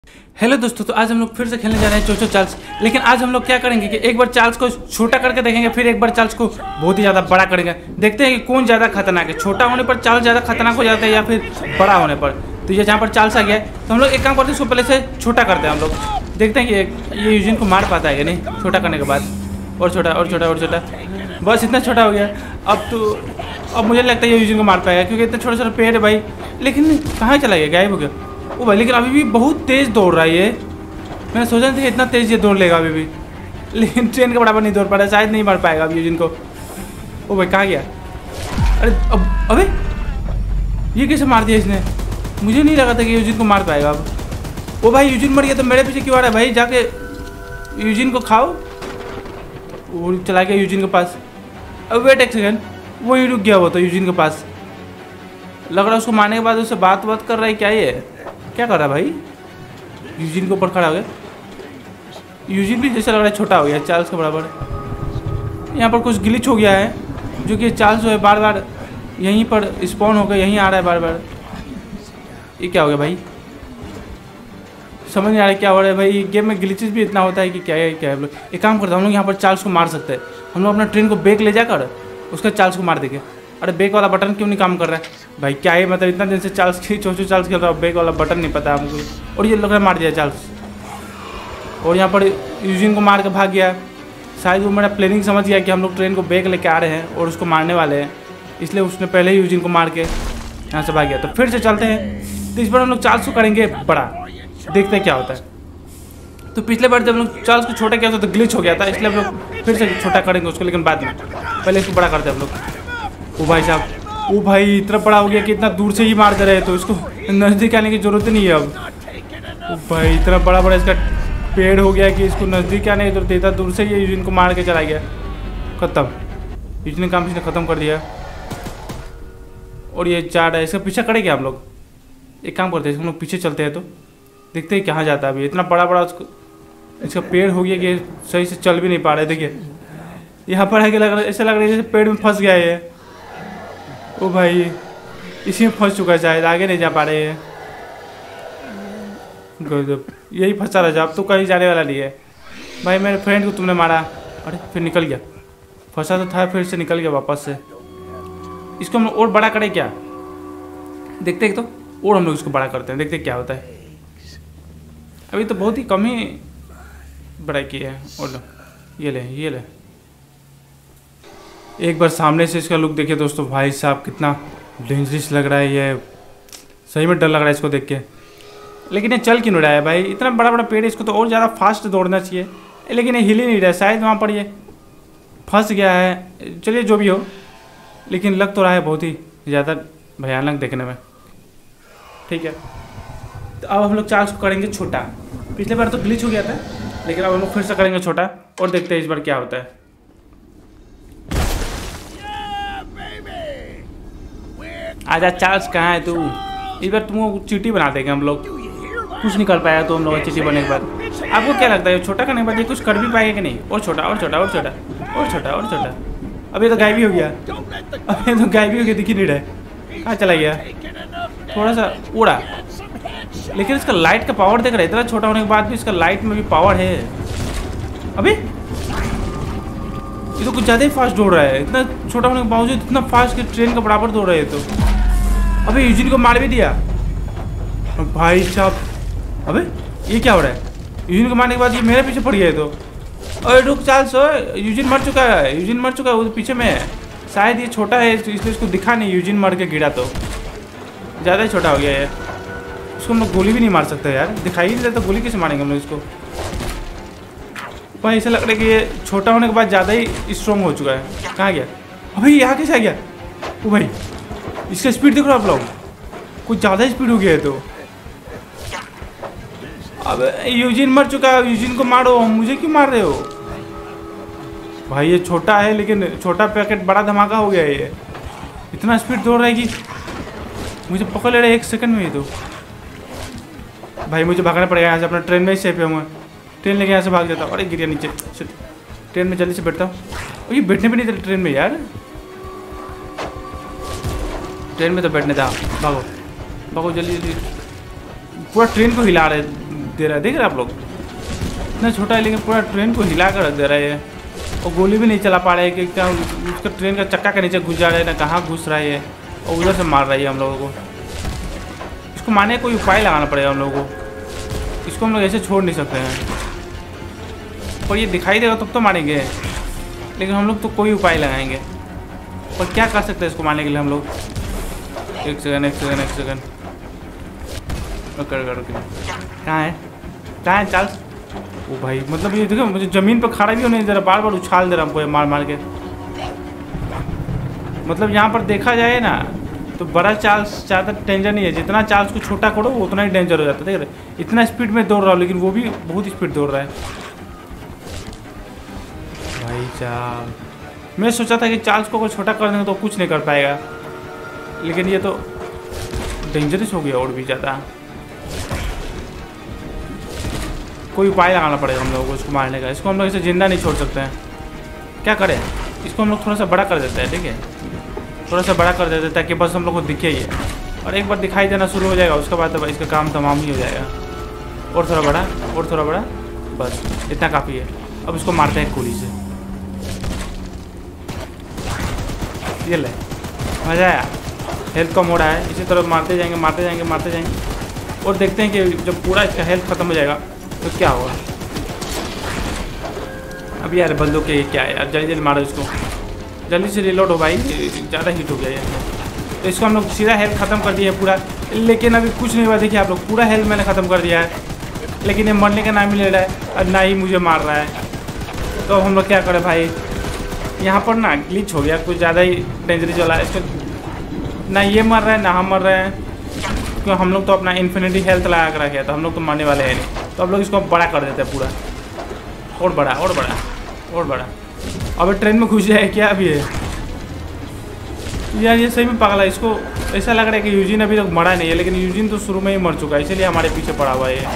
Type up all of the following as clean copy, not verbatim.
Hello दोस्तों, तो आज हम लोग फिर से खेलने जा रहे हैं चोचो चार्ल्स। लेकिन आज हम लोग क्या करेंगे कि एक बार चार्ल्स को छोटा करके देखेंगे, फिर एक बार चार्ल्स को बहुत ही ज़्यादा बड़ा करेंगे। देखते हैं कि कौन ज़्यादा खतरनाक है, छोटा होने पर चार्ल्स ज़्यादा खतरनाक हो जाता है या फिर बड़ा होने पर। तो ये जहाँ पर चार्ल्स आ गया है तो हम लोग एक काम करते हैं, इसको पहले से छोटा करते हैं। हम लोग देखते हैं कि ये यूजिन को मार पाता है कि नहीं छोटा करने के बाद। और छोटा और छोटा और छोटा, बस इतना छोटा हो गया। अब मुझे लगता है ये यूजिन को मार पाएगा, क्योंकि इतना छोटा छोटा पेड़ है भाई। लेकिन कहाँ चला गया, गायब हो गया वो भाई। लेकिन अभी भी बहुत तेज़ दौड़ रहा है ये। मैंने सोचा नहीं था इतना तेज़ ये दौड़ लेगा अभी भी, लेकिन ट्रेन के बराबर नहीं दौड़ पा रहा है। शायद नहीं मार पाएगा अभी यूजिन को। ओ भाई कहाँ गया? अरे अबे ये कैसे मार दिया इसने? मुझे नहीं लगा था कि यूजिन को मार पाएगा अब। ओ भाई यूजिन मर गया तो मेरे पीछे क्यों आ रहा है भाई? जाके यूजिन को खाओ। वो चला गया यूजिन के पास। अब वेट एक सेकेंड, वही रुक गया वो तो यूजिन के पास। लग रहा है उसको मारने के बाद उससे बात कर रहा है। क्या ये क्या कर रहा है भाई? यूजिन के ऊपर खड़ा हो गया। यूजिन भी जैसा लग रहा है छोटा हो गया, चार्ल्स के बराबर। यहाँ पर कुछ ग्लिच हो गया है, जो कि चार्ल्स जो है बार बार यहीं पर स्पॉन होकर यहीं आ रहा है बार बार। ये क्या हो गया भाई? समझ नहीं आ रहा क्या हो रहा है भाई। गेम में ग्लिचेस भी इतना होता है कि क्या है क्या है। हम लोग एक काम करते हैं, हम लोग यहाँ पर चार्ल्स को मार सकते हैं। हम लोग अपना ट्रेन को बैक ले जाकर उसका चार्ल्स को मार देंगे। अरे बैक वाला बटन क्यों नहीं काम कर रहा है भाई? क्या है मतलब, इतना दिन से चार्ल्स चोचो चार्ल्स खेल रहा हूँ, बैक वाला बटन नहीं पता हमको। और ये लग रहा है मार दिया चार्ल्स। और यहाँ पर यूजिन को मार के भाग गया। शायद वो मेरा प्लानिंग समझ गया कि हम लोग ट्रेन को बैक लेके आ रहे हैं और उसको मारने वाले हैं, इसलिए उसने पहले ही यूजिन को मार के यहाँ से भाग गया। तो फिर से चलते हैं। तो इस बार हम लोग चार्ल्स को करेंगे बड़ा, देखते हैं क्या होता है। तो पिछले बार जब हम लोग चार्ल्स को छोटा किया था तो ग्लिच हो गया था, इसलिए हम लोग फिर से छोटा करेंगे उसको, लेकिन बाद में। पहले इसको बड़ा करते हैं हम लोग। ओ भाई साहब, ओ भाई इतना बड़ा हो गया कि इतना दूर से ही मार दे रहे हैं, तो इसको नज़दीक आने की ज़रूरत नहीं है अब। ओ भाई इतना बड़ा बड़ा इसका पेड़ हो गया कि इसको नज़दीक आने की जरूरत, इतना दूर से ही यूजिन को मार के चला गया। खत्म, यूजिन काम इसने ख़त्म कर दिया। और ये चार्ट है, इसका पीछा करेंगे हम लोग। एक काम करते हैं, हम लोग पीछे चलते हैं तो देखते हैं कहाँ जाता है अभी। इतना बड़ा बड़ा इसका पेड़ हो गया कि सही से चल भी नहीं पा रहे। देखिए यहाँ पर है कि लग रहा है, ऐसा लग रहा है जैसे पेड़ में फंस गया है। ओ भाई इसी में फंस चुका है, शायद आगे नहीं जा पा रहे हैं। गजब, यही फंसा रहा, अब तो कहीं जाने वाला नहीं है भाई। मेरे फ्रेंड को तुमने मारा। अरे फिर निकल गया, फंसा तो था फिर से निकल गया वापस से। इसको हम और बड़ा करें क्या? देखते हैं तो, और हम लोग इसको बड़ा करते हैं, देखते हैं क्या होता है। अभी तो बहुत ही कम ही बड़ा किया है। और लो ये ले एक बार सामने से इसका लुक देखिए दोस्तों। भाई साहब कितना डेंजरस लग रहा है ये, सही में डर लग रहा है इसको देख के। लेकिन ये चल क्यों नहीं रहा है भाई? इतना बड़ा बड़ा पेड़ है, इसको तो और ज़्यादा फास्ट दौड़ना चाहिए, लेकिन ये हिल ही नहीं रहा है। शायद वहाँ पर ये फंस गया है। चलिए जो भी हो, लेकिन लग तो रहा है बहुत ही ज़्यादा भयानक देखने में। ठीक है, तो अब हम लोग चार्ल्स को करेंगे छोटा। पिछले बार तो ग्लिच हो गया था, लेकिन अब हम लोग फिर से करेंगे छोटा और देखते हैं इस बार क्या होता है। आजा चार्ल्स, कहाँ है तू? इस बार तुमको चीटी बना देंगे हम लोग। कुछ नहीं कर पाया तो हम लोग चीटी बनने के बाद। आपको क्या लगता है छोटा करने के बाद ये कुछ कर भी पाएगा कि नहीं? और छोटा और छोटा और छोटा और छोटा और छोटा। अब ये तो गायब ही हो गया, अब ये तो गायब ही हो गया, दिख ही नहीं रहा। कहाँ चला गया? थोड़ा सा उड़ा, लेकिन इसका लाइट का पावर देख रहा है। इतना छोटा होने के बाद भी इसका लाइट में भी पावर है। अबे ये तो कुछ ज़्यादा ही फास्ट दौड़ रहा है। इतना छोटा होने के बावजूद इतना फास्ट कि ट्रेन के बराबर दौड़ रहा है। तो अबे यूजिन को मार भी दिया भाई साहब। अबे ये क्या हो रहा है? यूजिन को मारने के बाद ये मेरे पीछे पड़ गया है। तो अरे रुक चार्ल्स, यूजिन मर चुका है, यूजिन मर चुका है, वो तो पीछे में है। शायद ये छोटा है इसलिए इसको दिखा नहीं, यूजिन मर के गिरा तो ज़्यादा ही छोटा हो गया है। इसको हम लोग गोली भी नहीं मार सकते यार, दिखाई नहीं देता, गोली कैसे मारेंगे हम लोग इसको? भाई ऐसा लग रहा है कि ये छोटा होने के बाद ज़्यादा ही स्ट्रॉन्ग हो चुका है। कहाँ गया? अभी यहाँ कैसे आ गया? ओ भाई इसका स्पीड देखो आप लोग, कुछ ज़्यादा स्पीड हो गया है। तो अब यूजिन मर चुका है, यूजिन को मारो, मुझे क्यों मार रहे हो भाई? ये छोटा है लेकिन छोटा पैकेट बड़ा धमाका हो गया है। ये इतना स्पीड दौड़ रहा है कि मुझे पकड़ ले रहा है 1 सेकंड में ही। तो भाई मुझे भागना पड़ेगा यहाँ से, अपना ट्रेन में ही सेफ है। मैं ट्रेन लेके यहाँ से भाग जाता हूँ। अरे गिर गया नीचे। ट्रेन में जल्दी से बैठता हूँ। ये बैठने भी नहीं देते ट्रेन में यार, ट्रेन में तो बैठने था। भागो भागो जल्दी जल्दी, पूरा ट्रेन को हिला रहे दे रहा है, देख रहे आप लोग, इतना छोटा है लेकिन पूरा ट्रेन को हिला कर रख दे रहा है ये। और गोली भी नहीं चला पा रहे हैं कि क्या उसका ट्रेन का चक्का के नीचे घुस जा रहा है ना, कहाँ घुस रहा है ये, और उधर से मार रही है हम लोगों को। इसको मारने का कोई उपाय लगाना पड़ेगा हम लोगों को, इसको हम लोग ऐसे छोड़ नहीं सकते हैं। और ये दिखाई देगा तब तो मारेंगे, लेकिन हम लोग तो कोई उपाय लगाएंगे। और क्या कर सकते हैं इसको मारने के लिए हम लोग? एक सेकंड कहाँ है चार्ल्स? ओ भाई, मतलब ये देखो मुझे ज़मीन पर खड़ा भी होने दे रहा, बार बार उछाल दे रहा हमको मार मार के। मतलब यहाँ पर देखा जाए ना तो बड़ा चार्ल्स ज़्यादा डेंजर नहीं है, जितना चार्ल्स को छोटा करो वो उतना ही डेंजर हो जाता है। देख रहे इतना स्पीड में दौड़ रहा हूँ, लेकिन वो भी बहुत स्पीड दौड़ रहा है भाई साहब। मैं सोचा था कि चार्ल्स को अगर छोटा कर देंगे तो कुछ नहीं कर पाएगा, लेकिन ये तो डेंजरस हो गया और भी ज़्यादा। कोई उपाय लगाना पड़ेगा हम लोगों को इसको मारने का। इसको हम लोग इसे जिंदा नहीं छोड़ सकते हैं। क्या करें? इसको हम लोग थोड़ा सा बड़ा कर देते हैं, ठीक है, थोड़ा सा बड़ा कर देते हैं ताकि बस हम लोग को दिखे ही है। और एक बार दिखाई देना शुरू हो जाएगा उसके बाद तो इसका काम तमाम ही हो जाएगा। और थोड़ा बड़ा, और थोड़ा बड़ा, बस इतना काफ़ी है। अब इसको मारते हैं गोली से। ये ले, मज़ा आया। हेल्थ कम हो रहा है, इसी तरह मारते जाएंगे और देखते हैं कि जब पूरा इसका हेल्थ खत्म हो जाएगा तो क्या होगा। अब यार बंदों के क्या है यार, जल्दी मारो इसको, जल्दी से रिलोड हो भाई, ज़्यादा हीट हो गया है। तो इसको हम लोग सीधा हेल्थ ख़त्म कर दिया है पूरा, लेकिन अभी कुछ नहीं हुआ। देखिए आप लोग, पूरा हेल्थ मैंने ख़त्म कर दिया है, लेकिन ये मरने का नाम ही ले रहा है और ना ही मुझे मार रहा है। तो हम लोग क्या करें भाई, यहाँ पर ना ग्लिच हो गया, कुछ ज़्यादा ही डेंजरस वाला है। इसको ना ये मर रहा है ना हम मर रहे हैं, क्योंकि हम लोग तो अपना इन्फिनिटी हेल्थ लगा कर रखे, तो हम लोग तो मरने वाले हैं नहीं। तो हम लोग इसको बड़ा कर देते हैं पूरा, और बड़ा और बड़ा और बड़ा। अब ट्रेन में घुस जाए क्या अभी है यार, ये सही में पागल है। इसको ऐसा लग रहा है कि यूजिन अभी तक मरा नहीं है, लेकिन यूजिन तो शुरू में ही मर चुका है, इसलिए हमारे पीछे पड़ा हुआ है।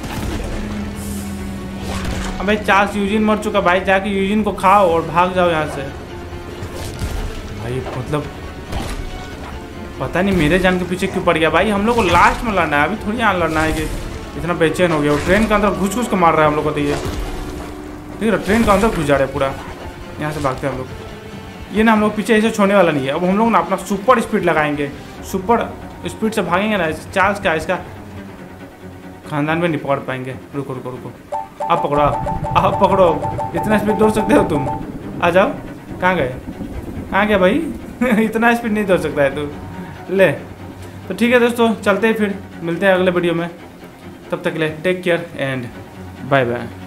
अब भाई चार्ल्स यूजिन मर चुका भाई, जाके यूजिन को खाओ और भाग जाओ यहाँ से भाई। मतलब पता नहीं मेरे जान के पीछे क्यों पड़ गया भाई। हम लोग को लास्ट में लड़ना है, अभी थोड़ी यहाँ लड़ना है कि इतना बेचैन हो गया। और ट्रेन के अंदर घुस घुस के मार रहा है हम लोग को, तो ये ठीक है, ट्रेन के अंदर घुस जा रहे हैं पूरा। यहाँ से भागते हैं हम लोग, ये ना हम लोग पीछे ऐसे छोड़ने वाला नहीं है। अब हम लोग ना अपना सुपर स्पीड लगाएंगे, सुपर स्पीड से भागेंगे ना। चार्ल्स का इसका खानदान में नहीं पकड़ पाएंगे। रुको रुको रुको, आप पकड़ो, आप पकड़ो, इतना स्पीड दौड़ सकते हो तुम? आ जाओ। कहाँ गया भाई? इतना स्पीड नहीं दौड़ सकता है तू, ले। तो ठीक है दोस्तों, चलते हैं, फिर मिलते हैं अगले वीडियो में। तब तक के लिए take care and bye bye.